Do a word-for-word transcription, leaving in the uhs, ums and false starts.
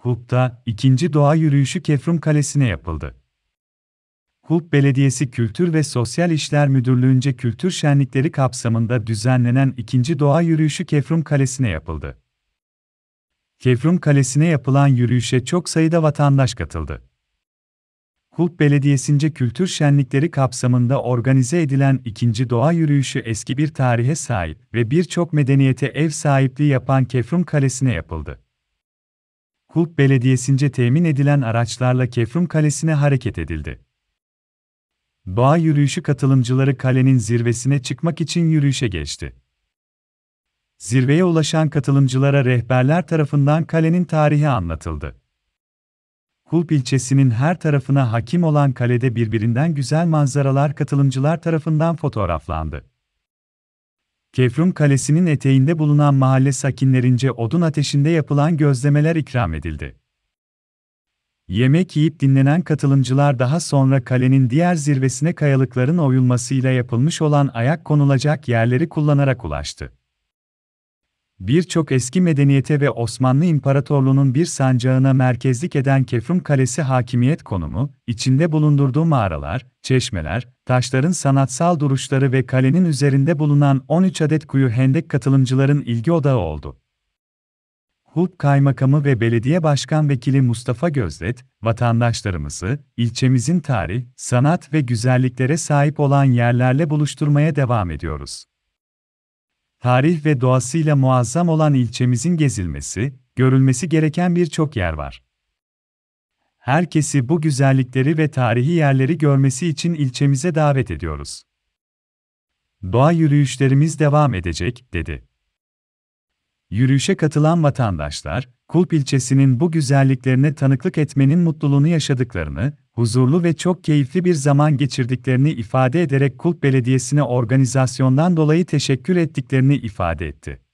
Kulp'ta ikinci doğa yürüyüşü Kefrun Kalesi'ne yapıldı. Kulp Belediyesi Kültür ve Sosyal İşler Müdürlüğü'nce kültür şenlikleri kapsamında düzenlenen ikinci doğa yürüyüşü Kefrun Kalesi'ne yapıldı. Kefrun Kalesi'ne yapılan yürüyüşe çok sayıda vatandaş katıldı. Kulp Belediyesi'nce kültür şenlikleri kapsamında organize edilen ikinci doğa yürüyüşü eski bir tarihe sahip ve birçok medeniyete ev sahipliği yapan Kefrun Kalesi'ne yapıldı. Kulp Belediyesi'nce temin edilen araçlarla Kefrun Kalesi'ne hareket edildi. Doğa yürüyüşü katılımcıları kalenin zirvesine çıkmak için yürüyüşe geçti. Zirveye ulaşan katılımcılara rehberler tarafından kalenin tarihi anlatıldı. Kulp ilçesinin her tarafına hakim olan kalede birbirinden güzel manzaralar katılımcılar tarafından fotoğraflandı. Kefrun Kalesi'nin eteğinde bulunan mahalle sakinlerince odun ateşinde yapılan gözlemeler ikram edildi. Yemek yiyip dinlenen katılımcılar daha sonra kalenin diğer zirvesine kayalıkların oyulmasıyla yapılmış olan ayak konulacak yerleri kullanarak ulaştı. Birçok eski medeniyete ve Osmanlı İmparatorluğu'nun bir sancağına merkezlik eden Kefrun Kalesi hakimiyet konumu, içinde bulundurduğu mağaralar, çeşmeler, taşların sanatsal duruşları ve kalenin üzerinde bulunan on üç adet kuyu hendek katılımcıların ilgi odağı oldu. Kulp Kaymakamı ve Belediye Başkan Vekili Mustafa Gözdet, vatandaşlarımızı, ilçemizin tarih, sanat ve güzelliklere sahip olan yerlerle buluşturmaya devam ediyoruz. Tarih ve doğasıyla muazzam olan ilçemizin gezilmesi, görülmesi gereken birçok yer var. Herkesi bu güzellikleri ve tarihi yerleri görmesi için ilçemize davet ediyoruz. Doğa yürüyüşlerimiz devam edecek, dedi. Yürüyüşe katılan vatandaşlar, Kulp ilçesinin bu güzelliklerine tanıklık etmenin mutluluğunu yaşadıklarını, huzurlu ve çok keyifli bir zaman geçirdiklerini ifade ederek Kulp Belediyesi'ne organizasyondan dolayı teşekkür ettiklerini ifade etti.